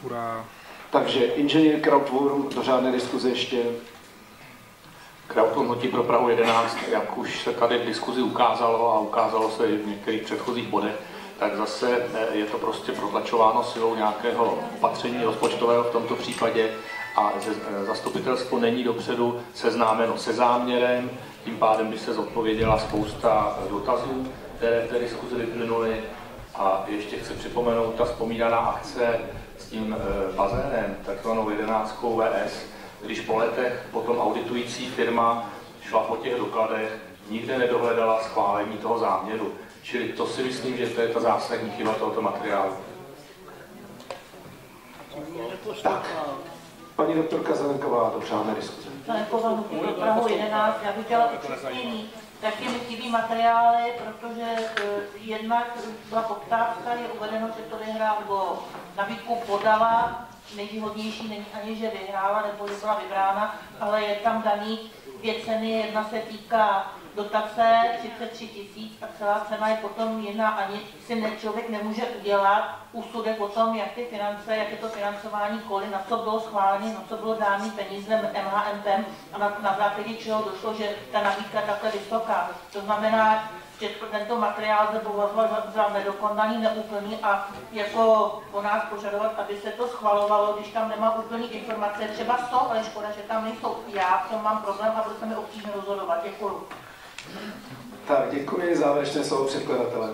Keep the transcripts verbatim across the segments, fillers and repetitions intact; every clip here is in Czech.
Ura. Takže inženýr Krautwurm do řádné diskuze ještě. Krautwurm Hnutí pro Prahu jedenáct, jak už se tady v diskuzi ukázalo a ukázalo se i v některých předchozích bodech, tak zase je to prostě protlačováno silou nějakého opatření rozpočtového v tomto případě a zastupitelstvo není dopředu seznámeno se záměrem, tím pádem by se zodpověděla spousta dotazů, které v té diskuzi vyplynuly. A ještě chci připomenout ta vzpomínaná akce s tím bazénem, takzvanou jedenáctkou V S, když po letech potom auditující firma šla po těch dokladech, nikde nedohledala schválení toho záměru. Čili to si myslím, že to je ta zásadní chyba tohoto materiálu. Tak, paní doktorka Zelenková do řádné diskuze. Zelenková Hnutí pro Prahu jedenáct, já bych chtěla upřesnění. Taky mi chybí materiály, protože uh, jednak byla poptávka, je uvedeno, že to vyhrál, nebo nabídku podala, nejvýhodnější není ani, že vyhrála, nebo že byla vybrána, ale je tam daný dvě ceny, jedna se týká dotace třicet tři tisíc a celá cena je potom jiná, ani si ne, člověk nemůže udělat úsudek o tom, jak ty finance, jak je to financování, kolik, na co bylo schválené, na co bylo dáno peníze M H M P a na, na základě čeho došlo, že ta nabídka je takhle vysoká. To znamená, že tento materiál se považoval za, za nedokonalý, neúplný a jako po nás požadovat, aby se to schvalovalo, když tam nemá úplný informace. Třeba jsou, ale škoda, že tam nejsou. Já v tom mám problém a budu se mi obtížně rozhodovat. Děkuju. Tak, děkuji. Závěrečné slovo předkladatele.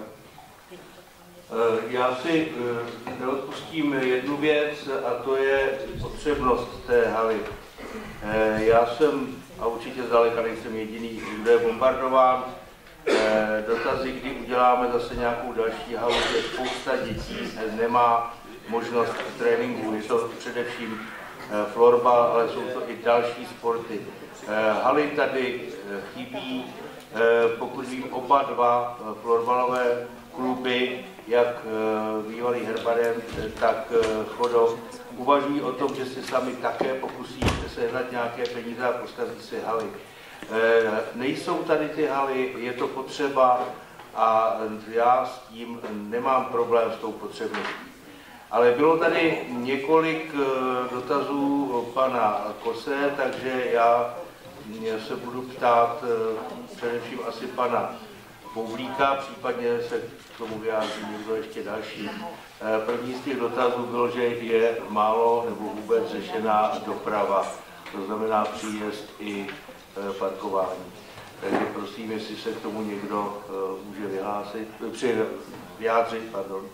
Já si neodpustím jednu věc, a to je potřebnost té haly. Já jsem, a určitě zdaleka nejsem jediný, kdo je bombardován, dotazy, kdy uděláme zase nějakou další halu, že spousta dětí nemá možnost tréninku. Je to především florbal, ale jsou to i další sporty. Haly tady chybí, pokud vím, oba dva florbalové kluby, jak bývalý Herbarem, tak Chodov, uvažují o tom, že se sami také pokusí sehnat nějaké peníze a postavit si haly. Nejsou tady ty haly, je to potřeba a já s tím nemám problém s tou potřebností. Ale bylo tady několik dotazů pana Kose, takže já se budu ptát především asi pana Boublíka, případně se k tomu vyjádří někdo ještě další. První z těch dotazů bylo, že je málo nebo vůbec řešená doprava, to znamená příjezd i parkování. Takže prosím, jestli se k tomu někdo může vyhlásit, při, vyjádřit, pardon.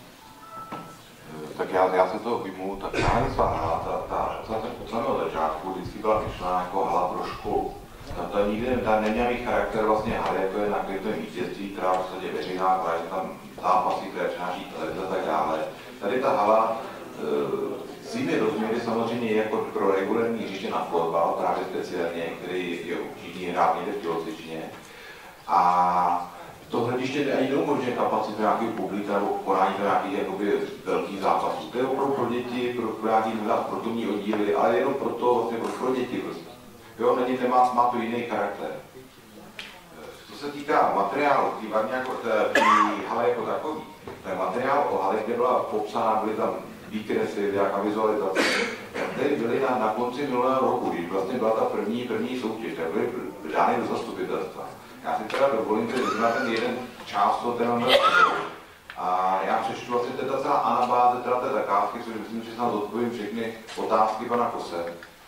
Tak já, já se toho vyjmu, tak právě ta, ta, ta, ta, od samého začátku vždycky byla myšlená jako hala pro školu. No to nikdy ta neměla mít charakter vlastně haly, jako je na krytovém vítězství, která v podstatě veřejná, která je tam zápasy, které přináší televize a tak dále. Tady ta hala e, svými rozměry samozřejmě je jako pro regulární hřiště na fotbal, právě speciálně, který je obtížný hrát někde v tělocvičně. A to hlediště ani neumožňuje kapacitu nějakého publika nebo konání nějakých jakoby velkých zápasů. To je opravdu pro děti, pro, pro nějaký sportovní oddíly, ale jenom pro to, vlastně pro, pro děti prostě. Jo, není, nemá, má to jiný charakter. Co se týká materiálu, tý jako té haly jako takový, tak materiál o haly, kde byla popsána, byly tam výkresy, nějaká vizualizace, tady byly na, na konci minulého roku, když vlastně byla ta první, první soutěž, tak byly dány do zastupitelstva. Já si teda dovolím, že na ten jeden část toho téma a já přečtu vlastně teda celá anabáze teda té zakázky, což myslím, že snad odpovím všechny otázky pana Kose.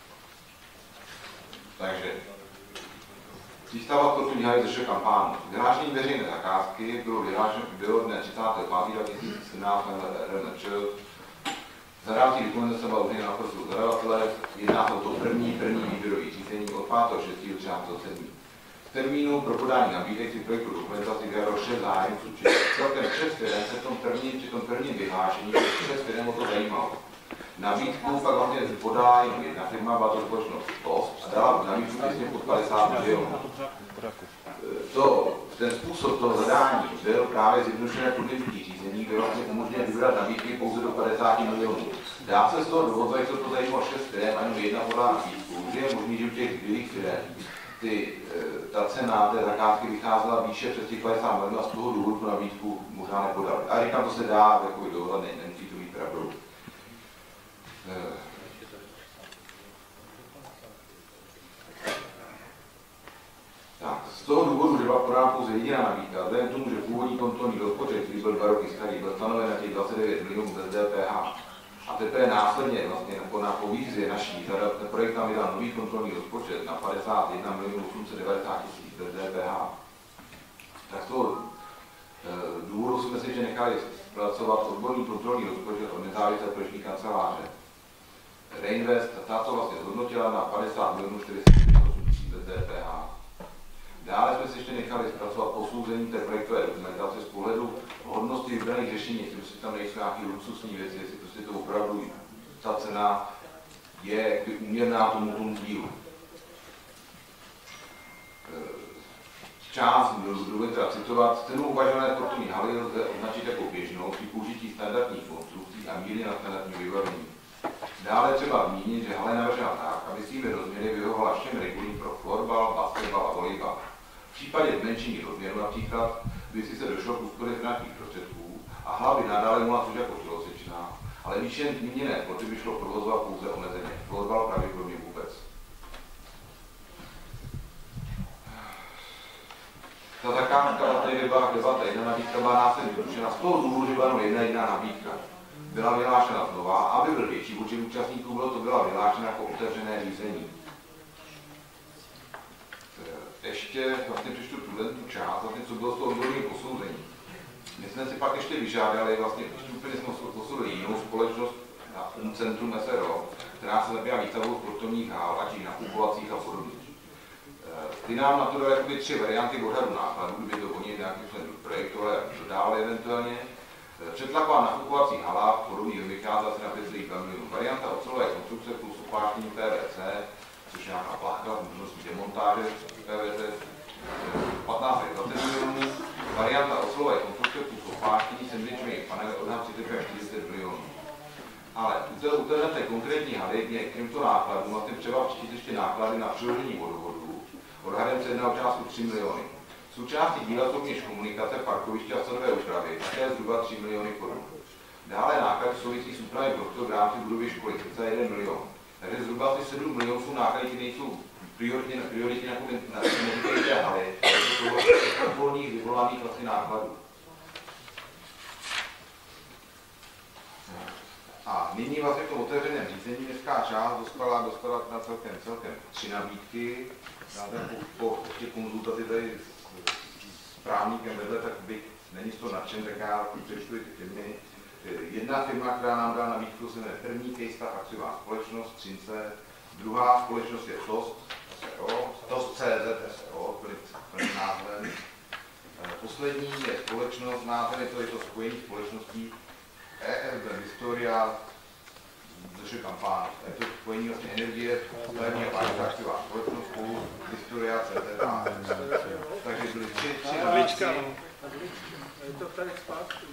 Takže přístava sportovní haly ze kampánu. Vyhlášení veřejné zakázky bylo vyhlášeno bylo dne třicátého pátého dva tisíce sedmnáct na R N Č. Zadávací dokumentace byla uveřejněna na prostoru zadavatele, jedná se o to první, první výběrový řízení od pátého šestého do třináctého sedmého V termínu pro podání nabídek si projektu dokumentaci vyjádřilo šest zájemců, či celkem šest firem se v tom prvním, při tom prvním vyhlášení šest firem o to zajímalo. Nabídku pak vlastně podala jenom jedna firma, byla to společnost Post, a dala nabídku vlastně pod padesát milionů. To, ten způsob toho zadání byl právě zjednodušené podmínky řízení, kde vlastně umožňuje vybrat nabídky pouze do padesáti milionů. Dá se z toho dohodnout, jak se to zajímalo šest firem a jenom jedna podala nabídku, že je možný, že u těch zbylých firem ty, ta cena té zakázky vycházela výše přes těch padesát milionů a z toho důvodu tu nabídku možná nepodali. A říkám, to se dá dohodnout, nemusí to být pravdou. jediná nabídka. Vzhledem k tomu, že původní kontrolní rozpočet, který byl dva roky starý, byl stanoven na těch dvacet devět milionů bez D P H, a teprve následně vlastně na povízie naší, ten projekt tam vydal nový kontrolní rozpočet na padesát jedna milionů osm set devadesát tisíc bez D P H, tak z toho důvodu jsme si že nechali zpracovat odborný kontrolní rozpočet od nezávislé projekční kanceláře Reinvest, ta to vlastně zhodnotila na padesát milionů čtyři sta čtyřicet osm tisíc bez D P H. Dále jsme si ještě nechali zpracovat posouzení té projektové dokumentace z pohledu hodnosti vybraných řešení, jestli prostě tam nejsou nějaké luxusní věci, jestli prostě to opravdu ta cena je úměrná tomu tomu dílu. Část, budu teda citovat, cenu uvažované sportovní haly lze označit jako běžnou při použití standardních konstrukcí a mírně na standardní vybavení. Dále třeba zmínit, že hala je navržena tak, aby svými rozměry vyhovovala všem regulím pro florbal, basketbal a volejbal. V případě zmenšení rozměru například, by si se došlo k úsporě finančních prostředků a hala by nadále mohla služit jako tělocvičná, ale výše zmíněné sporty by šlo provozovat pouze omezeně. Florbal pravděpodobně vůbec. Ta zakázka tady byla debata, jedna nabídka byla následně zrušena z toho důvodu, že byla jenom jedna jediná nabídka. Byla vyhlášena znova, aby byl větší počet účastníků, bylo to byla vyhlášena jako otevřené řízení. Ještě vlastně přečtu tuhle část, vlastně, co bylo z toho odborného posouzení. My jsme si pak ještě vyžádali, vlastně úplně jsme posoudili jinou společnost na Umcentrum S R O, která se zabývá výstavbou sportovních hál, ať nakupovacích a podobně. Ty nám na to dali jakoby tři varianty odhadu nákladů, kdyby to oni nějakým způsobem projektovali a dodávali eventuálně. Přetlaková nakupovací hala v podobných vychází asi na pět celá dva milionů. Varianta ocelové konstrukce plus opáštění P V C, což je nějaká pláchka, možností demontáže P V C, patnáct až dvacet milionů. Varianta ocelové konstrukce plus opáštění sandwichových panel odhad třicet až čtyřicet milionů. Ale u té konkrétní haly je k těmto nákladům vlastně třeba přičít ještě náklady na přiložení vodovodů. Odhadem se jedná o částku tři miliony. Součástí díla jsou rovněž komunikace, parkoviště a cenové úpravy, také zhruba tři miliony korun. Dále náklady souvisí s úpravy prostoru v rámci budovy školy, cca jeden milion. Takže zhruba asi sedm milionů jsou náklady, které nejsou prioritně, prioritně na té haly, to jsou okolních vyvolaných vlastně nákladů. A nyní vlastně v tom otevřeném řízení městská část dostala, dostala na celkem, celkem tři nabídky. Já po, po těch konzultaci tady s právníkem vedle, tak bych není z toho nadšen, tak já přečtu ty firmy. Jedna firma, která nám dala nabídku, se jmenuje První Kejstav akciová společnost Třince, druhá společnost je Tost S R O, Tost C Z S R O, plným názvem. Poslední je společnost, název je to, je to spojení společností E F B Historia, což je kampáň. Je to spojení vlastně energie, stavební a pářová společnost spolu Historia C Z A. Takže byly tři, tři nabídky. Je to tady zpátky.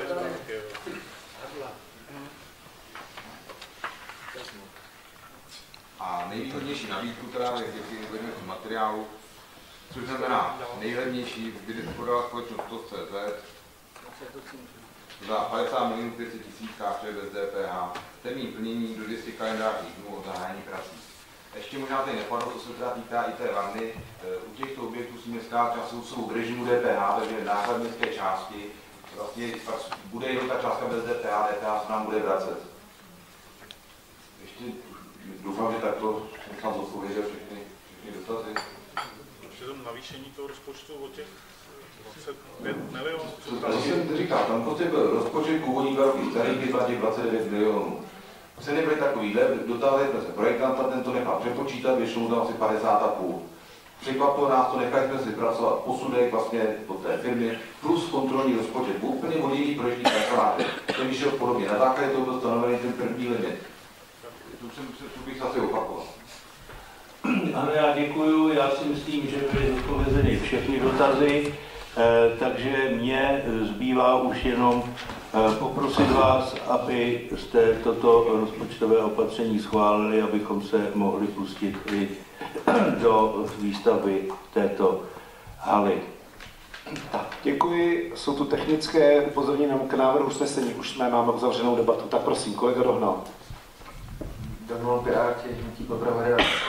A nejvýhodnější nabídku, která je v materiálu, což znamená nejlevnější, kdy se prodala společnost Tost C Z za padesát milionů pět set tisíc káče bez D P H, termín plnění do dvě stě kalendářních dnů od zahájení prací. Ještě možná tady nepadlo, co se teda týká i té vanny. U těchto objektů si městská část jsou v režimu D P H, takže náklad městské části vlastně bude jenom ta částka bez D P H, D P H se nám bude vracet. Ještě doufám, že takto jsem snad zodpověděl všechny, všechny dotazy. Ještě to navýšení toho rozpočtu o těch dvacet pět milionů. To jsem říkal, tam prostě byl rozpočet původní dva roky starý, kdy dvacet devět milionů. Ceny byly takovýhle, dotázali jsme se projektanta, ten to nechal přepočítat, vyšlo mu tam asi padesát a půl. Překvapilo nás to, nechali jsme si pracovat posudek vlastně od té firmy, plus kontrolní rozpočet, byl úplně od jiných projektní kanceláře. Ten vyšel podobně, na základě toho byl stanovený ten první limit. Tu, jsem, tu bych asi opakoval. Ano, já děkuju, já si myslím, že byly zodpovězeny všechny dotazy, eh, takže mě zbývá už jenom eh, poprosit vás, abyste toto rozpočtové opatření schválili, abychom se mohli pustit i do výstavby této haly. Tak, děkuji. Jsou tu technické upozornění k návrhu usnesení. Už jsme máme uzavřenou debatu. Tak prosím, kolega Dohnal. Dohnal Piráti, hnutí Poprava.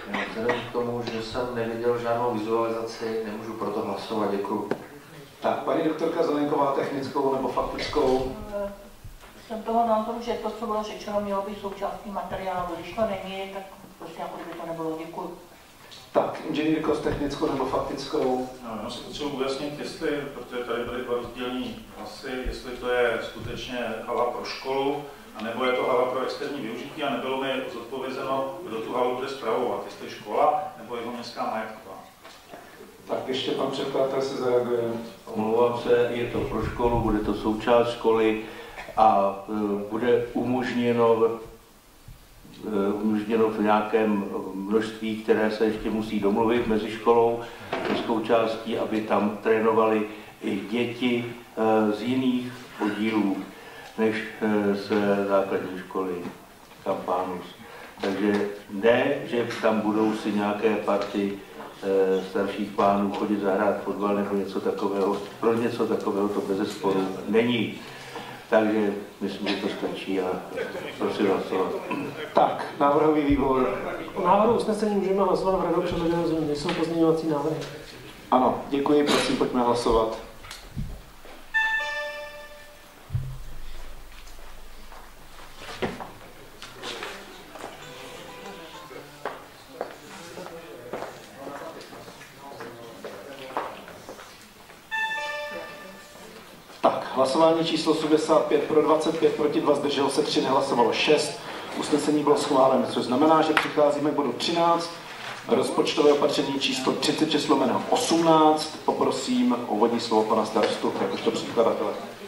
Vzhledem k tomu, že jsem neviděl žádnou vizualizaci, nemůžu proto hlasovat. Děkuji. Tak, paní doktorka Zelenková, technickou nebo faktickou? Jsem toho názoru, že to, co bylo řečeno, mělo být součástí materiálu. Když to není, tak prostě jako kdyby to nebylo. Děkuji. Tak, inženýrko s technickou nebo faktickou? No, já si potřebuji ujasnit, jestli, protože tady byly dva rozdílní hlasy, jestli to je skutečně hala pro školu, anebo je to hala pro externí využití a nebylo mi zodpovězeno, kdo tu halu bude spravovat, jestli škola nebo jeho městská majetková. Tak ještě pan předkladatel se zareaguje. Omlouvám se, je to pro školu, bude to součást školy a bude umožněno, umožněno v nějakém množství, které se ještě musí domluvit mezi školou a městskou částí, aby tam trénovali i děti z jiných oddílů než z základní školy Kampánus. Takže ne, že tam budou si nějaké party starších pánů chodit zahrát fotbal nebo něco takového. Pro něco takového to bezesporu není. Takže myslím, že to stačí a prosím hlasovat. Tak, návrhový výbor. O návrhu usnesení můžeme hlasovat v radou předloženém změně. Nejsou pozměňovací návrhy. Ano, děkuji, prosím, pojďme hlasovat. Hlasování číslo sedmdesát pět pro dvacet pět, proti dva, zdrželo se tři, nehlasovalo šest. Usnesení bylo schváleno, což znamená, že přicházíme k bodu třináct. Rozpočtové opatření číslo třicet šest lomeno osmnáct. Poprosím o úvodní slovo pana starostu, jakožto předkladatele.